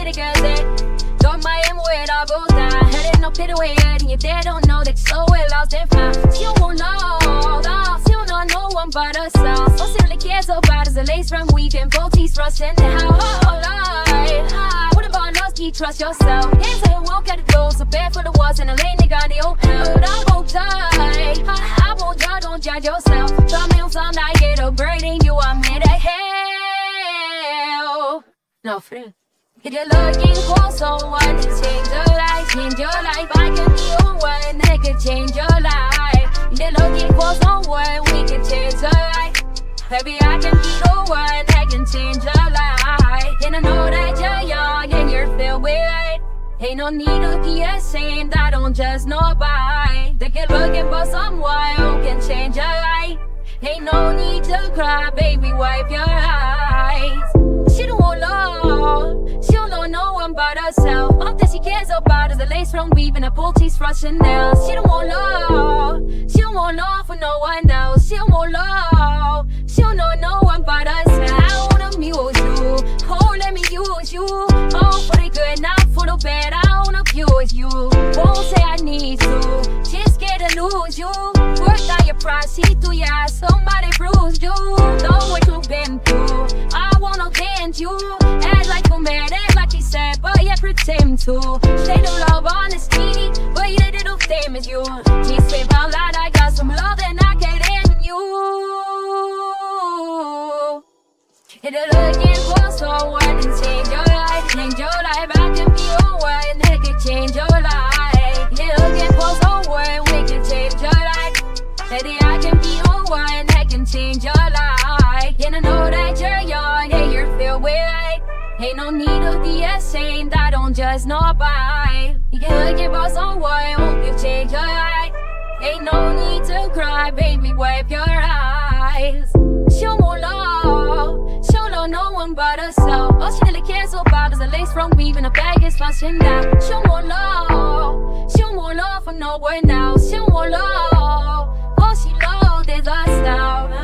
the girls that got my M with all go down. Heard it no pit away, and you they don't know that so well lost and found. She won't know, no, she don't know no one but herself. All she really cares about is a lace front weekend, both teeth thrust in the house. Oh, Lord, what about us? You trust yourself. Hands I won't get it go, so bad for the walls and the lane they got the open. I won't die, I won't die, don't judge yourself. Try me on some night, get a brain you, I'm here to hell. No, friend. If you're looking for someone to change your life, I can be the one that can change your life. If you're looking for someone, we can change your life. Baby, I can be the one that can change your life. And I know that you're young and you're filled with light. Ain't no need to be ashamed, I don't just know by. Think you're looking for someone who can change your life. Ain't no need to cry, baby, wipe your eyes. She don't want love, she don't know no one but herself. All that she cares about is the lace from weaving her pull teeth rushing down. She don't want love, she don't want love for no one else. She don't want love, she don't know no one but herself. I wanna amuse you, oh let me use you. Oh for the good, not for the bad, I wanna abuse you. Won't say I need you, just scared to lose you. Worked out your pride, see through your eyes, somebody bruised you. Know what you've been through, I wanna bend you. Act like you're mad, act like you sad, but yeah, pretend to. Say no love, honesty, but you did the same as you. She say out loud, I got some love and I can't end you. If you're looking for someone to change your life, I can be the one that can change your life. If you're looking for someone, we can change your life. Baby, I can be the one that can change your life. And I know that you're young and you're filled with light. Ain't no need to be ashamed, I don't just know by. You're looking for someone who can change your life. Ain't no need to cry, baby, wipe your eyes. She don't want love, she don't know no one but herself. All she really cares about is a lace from weaving, a bag is flashing down. She don't want love, she don't want love for no one else. She don't want love, all she loves is herself.